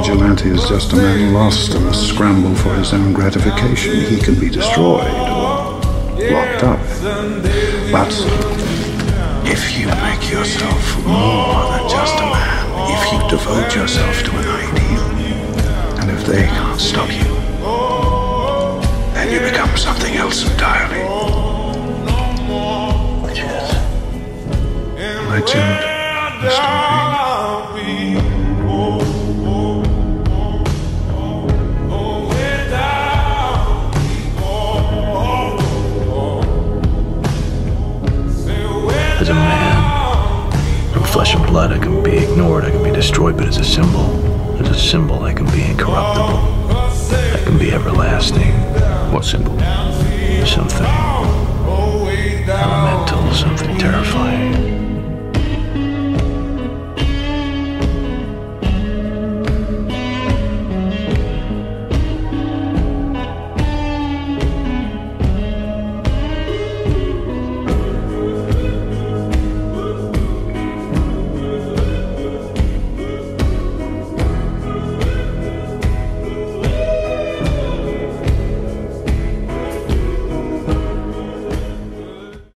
vigilante is just a man lost in a scramble for his own gratification. He can be destroyed or locked up. But if you make yourself more than just a man, if you devote yourself to an ideal, and if they can't stop you, then you become something else entirely. Which is? Legend, the story. As a man, from flesh and blood, I can be ignored, I can be destroyed, but as a symbol, I can be incorruptible. I can be everlasting. What symbol? Something elemental, something terrifying.